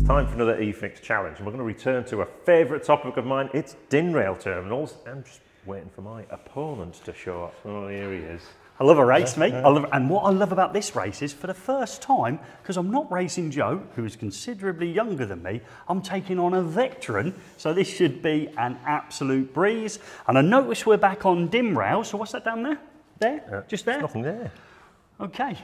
It's time for another eFIXX challenge, and we're going to return to a favourite topic of mine. It's DIN rail terminals. I'm just waiting for my opponent to show up. Oh, here he is. I love a race, mate. And what I love about this race is, for the first time, because I'm not racing Joe, who is considerably younger than me, I'm taking on a veteran, so this should be an absolute breeze. And I notice we're back on DIN rail, so what's that down there? There? Just there? There's nothing there. Okay.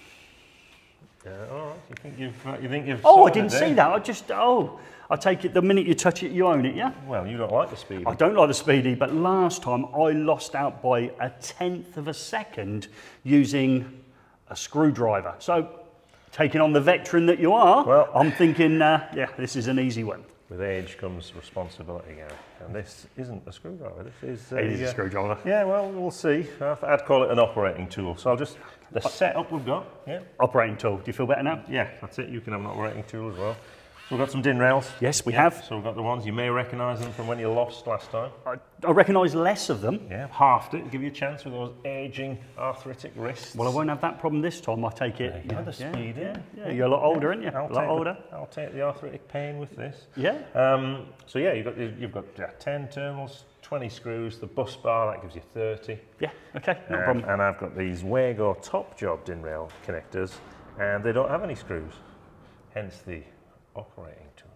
All right. You think you've Oh, I didn't see that. I take it the minute you touch it, you own it, yeah? Well, you don't like the Speede. I don't like the Speedy, but last time I lost out by 1/10 of a second using a screwdriver. So, taking on the veteran that you are, well, I'm thinking, yeah, this is an easy one. With age comes responsibility, Gary. And this isn't a screwdriver. This is it is a screwdriver. Yeah, well, we'll see. I'd call it an operating tool. So I'll just the setup we've got. Yeah. Operating tool. Do you feel better now? Yeah, that's it. You can have an operating tool as well. So we've got some DIN rails. Yes, we have. So we've got the ones, you may recognise them from when you lost last time. I recognise less of them. Yeah, halved it, give you a chance with those ageing arthritic wrists. Well, I won't have that problem this time, I take it. Yeah, the Speede. Yeah, you're a lot older, aren't you? A lot older. I'll take the arthritic pain with this. Yeah. So yeah, you've got 10 terminals, 20 screws, the bus bar, that gives you 30. Yeah, okay, no problem. And I've got these WAGO TOPJOB DIN rail connectors, and they don't have any screws, hence the operating tool.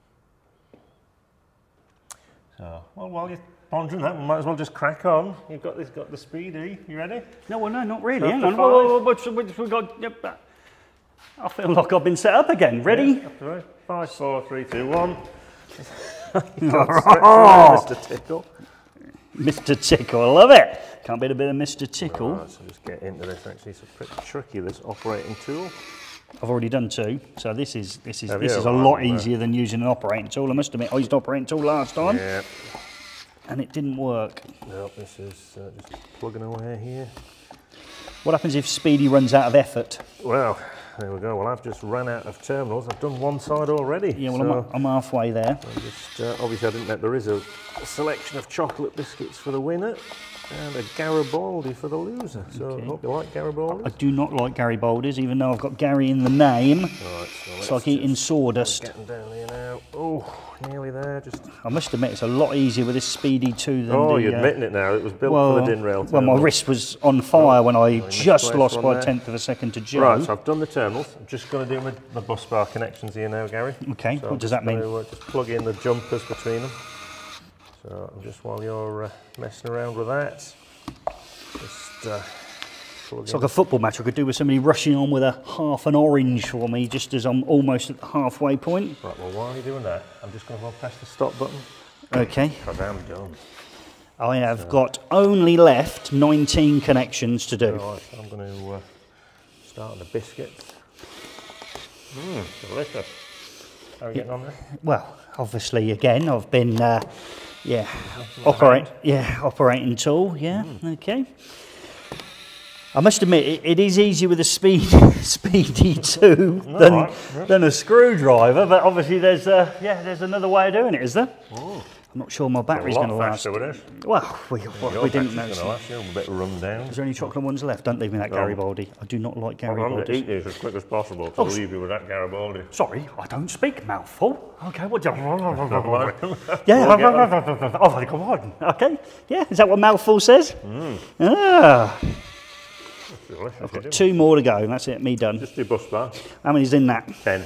So, well, while you're pondering that, we might as well just crack on. You've got this, got the Speedy. You ready? No, well, no, not really. So Hang on. We got. Yep. I feel like I've been set up again. Ready? Yeah, 5, 4, 3, 2, 1. Mr. Tickle. Mr. Tickle, I love it. Can't beat a bit of Mr. Tickle. Right, so just get into this. Actually, it's pretty tricky, this operating tool. I've already done 2, so this is a lot easier than using an operating tool. I must admit, I used an operating tool last time, and it didn't work. No, this is just plugging away here. What happens if Speedy runs out of effort? Well, there we go. Well, I've just ran out of terminals. I've done one side already. Yeah, well, so I'm halfway there. Obviously, I didn't know there is a selection of chocolate biscuits for the winner and a Baldy for the loser. So I hope you like Baldy. I do not like Baldies, even though I've got Gary in the name. Right, so it's like eating sawdust. Getting down here now. Oh, nearly there. I must admit, it's a lot easier with this Speedy 2 than you're admitting it now. It was built for the DIN rail. Well, my wrist was on fire when I just lost by 1/10 of a second to Joe. Right, so I've done the terminals. I'm just going to do my bus bar connections here now, Gary. Okay, so what does that mean? Just plug in the jumpers between them. So just while you're messing around with that, just it's like a football match I could do with somebody rushing on with a half an orange for me just as I'm almost at the halfway point. Right, well, while you're doing that, I'm just going to press the stop button. Okay. Because I'm done. I have got only left 19 connections to do. Right, so I'm going to start on the biscuits. Delicious. How are you getting on there? Well, obviously, again, I've been, operating tool, okay. I must admit, it is easier with a Speedy 2 than a screwdriver, but obviously there's another way of doing it, is there? Oh. I'm not sure my battery's going to last. Well, we didn't know. You're a bit run down. Is there any chocolate ones left? Don't leave me that Baldy. I do not like Baldy. I'm going to eat these as quick as possible to leave you with that Baldy. Sorry, I don't speak mouthful. Okay, what do you... Oh, come on. Okay, yeah, is that what mouthful says? Ah. I've got 2 more to go, and that's it, me done. Just do bus bar. How many's in that? 10.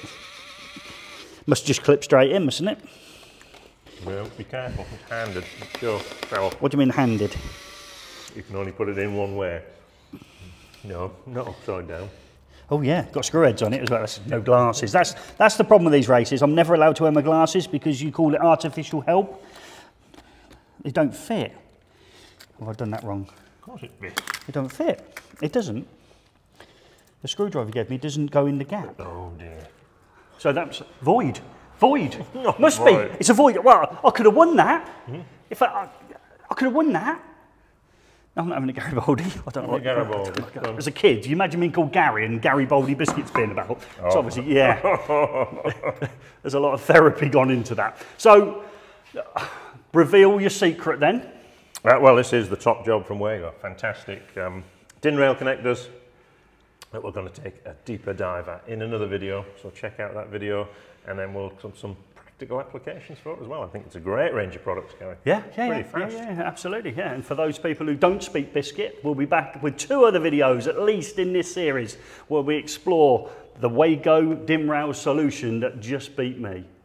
Must just clip straight in, mustn't it? Well, be careful, it's handed. Sure, fell off. What do you mean handed? You can only put it in one way. No, not upside down. Oh yeah, got screw heads on it as well. That's no glasses. That's the problem with these races. I'm never allowed to wear my glasses because you call it artificial help. They don't fit. Have I done that wrong? Of course it fits. It don't fit. It doesn't. The screwdriver you gave me doesn't go in the gap. Oh dear. So that's void. Void. Must void. be. It's a void. Well, I could have won that. If I could have won that. I'm not having a Baldy. I don't like Baldy. As a kid, you imagine being called Gary and Baldy biscuits being about. Oh. So obviously, yeah. There's a lot of therapy gone into that. So, reveal your secret then. Well, this is the top job from WAGO. Fantastic. DIN rail connectors. that we're going to take a deeper dive at in another video. So check out that video, and then we'll do some practical applications for it as well. I think it's a great range of products, Gary. Yeah, absolutely. Yeah, and for those people who don't speak biscuit, we'll be back with 2 other videos, at least in this series, where we explore the WAGO dim rail solution that just beat me.